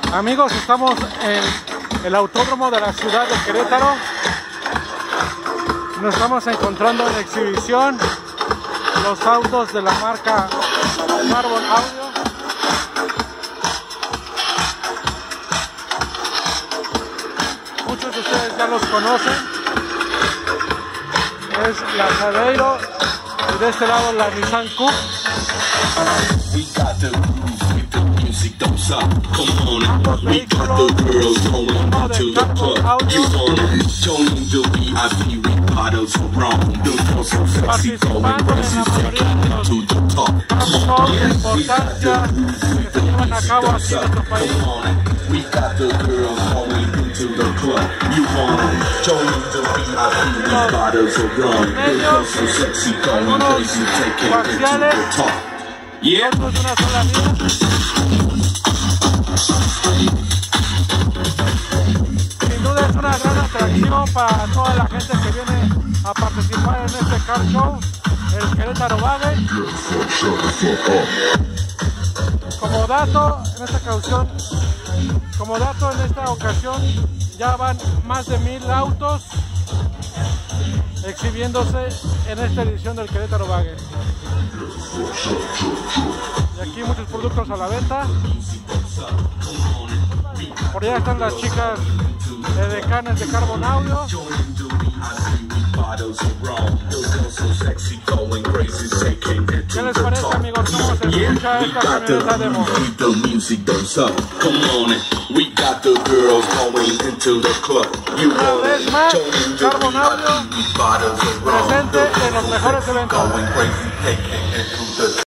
Amigos, estamos en el autódromo de la ciudad de Querétaro. Nos estamos encontrando en exhibición los autos de la marca Carbon Audio. Muchos de ustedes ya los conocen. Es la Jadeiro y de este lado la Nissan Coupe. Ambos vehículos, uno de Carbon Audio, participando en la mayoría de los campos de importancia que se llevan a cabo aquí en nuestro país. Medios, algunos parciales, y otros de una sola vía. Sin duda es una gran atracción para toda la gente que viene a participar en este car show, el Querétaro Bagge. Como dato en esta ocasión ya van más de 1000 autos exhibiéndose en esta edición del Querétaro Bagge. Y aquí muchos productos a la venta. Por allá están las chicas de decanes de Carbon Audio. ¿Qué les parece, amigos? ¿Cómo se escucha esta camioneta demo? Una vez más, Carbon Audio presente en los mejores eventos.